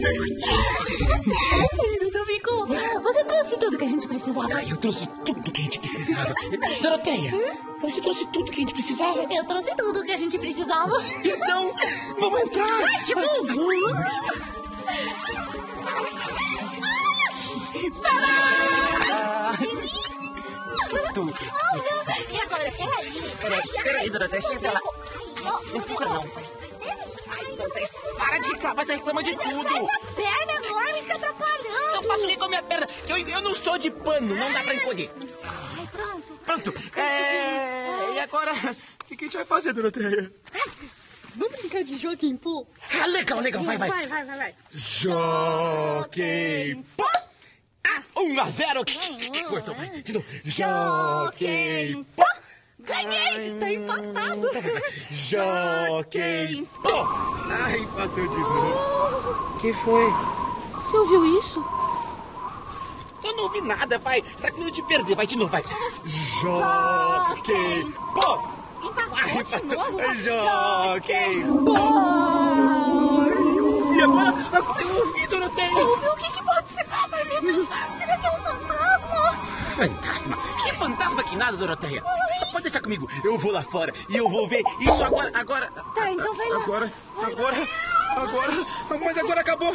Ludovico, você trouxe tudo que a gente precisava. Eu trouxe tudo que a gente precisava. Doroteia, você trouxe tudo que a gente precisava? Eu trouxe tudo que a gente precisava. Então, vamos entrar. Tudo. E agora, Peraí, Doroteia, chega lá. Não empurra, não. Ai, Doroteia, para de reclamar, você reclama de tudo. essa perna enorme que atrapalhando. Eu faço o que com a minha perna? Eu não estou de pano, não dá pra encolher. Ai, Pronto. E agora, o que a gente vai fazer, Doroteia? Vamos brincar de Joaquim Pô? Ah, legal, vai. Vai. Joaquim Pô! 1-0. Que cortou, vai. De novo. Joaquim Pô! ganhei, tá empatado. Joaquim Pô! Ai, empatou de novo. Que foi? Você ouviu isso? Eu não ouvi nada, vai. Você tá com medo de perder, vai de novo, vai. Joaquim Pô! Empatou de novo. Joaquim Pô! E agora eu ouvi, Doroteia. Você ouviu? O que pode ser? Ai, meu Deus, será que é um fantasma? Fantasma? Que fantasma que nada, Doroteia. Pode deixar comigo. Eu vou lá fora e eu vou ver isso agora. Tá, então vai lá. Agora. Mas agora acabou.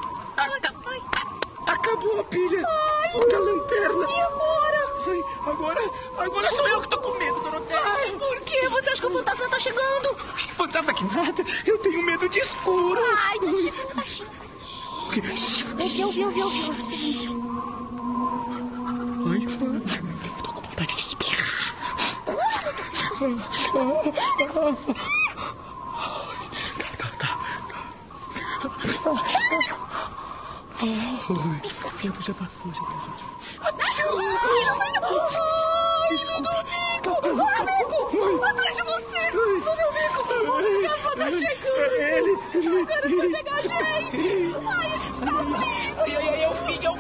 Acabou a pilha da lanterna. E agora? Agora sou eu que tô com medo, Doroteia. Ai, por quê? Você acha que o fantasma tá chegando? Que fantasma que nada. Eu tenho medo de escuro. Ai, deixa eu ver baixinho. Eu vi. Silêncio. Ai, tô com vontade de espirrar. Certo, já passou. Desculpa. Escapou. Atrás de você! Ludovico! O fantasma tá chegando! É ele! Agora vai pegar a gente! Ai, a gente tá saindo! É o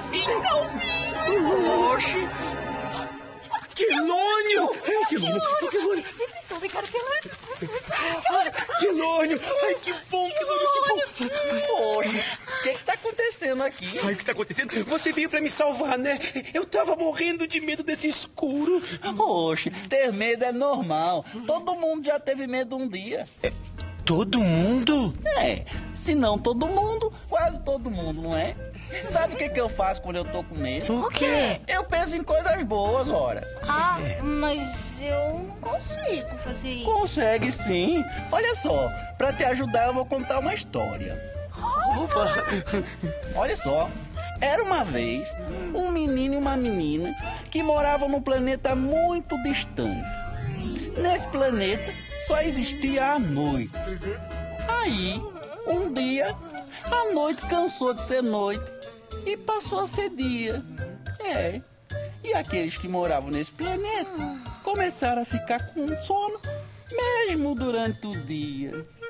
fim! Oxi! Quelônio! Quelônio! Sempre soube, cara, Quelônio! Ai, que bom, que bom! Poxa, o que tá acontecendo aqui? Ai, o que tá acontecendo? Você veio pra me salvar, né? Eu tava morrendo de medo desse escuro. Poxa, ter medo é normal. Todo mundo já teve medo um dia. Todo mundo? Se não todo mundo, quase todo mundo, não é? Sabe o que eu faço quando eu tô com medo? O quê? Eu penso em coisas boas, ora. Ah, mas eu não consigo fazer isso. Consegue sim. Olha só, pra te ajudar eu vou contar uma história. Opa! Olha só, era uma vez um menino e uma menina que moravam num planeta muito distante. Nesse planeta só existia a noite. Aí, um dia, a noite cansou de ser noite e passou a ser dia. E aqueles que moravam nesse planeta começaram a ficar com sono mesmo durante o dia.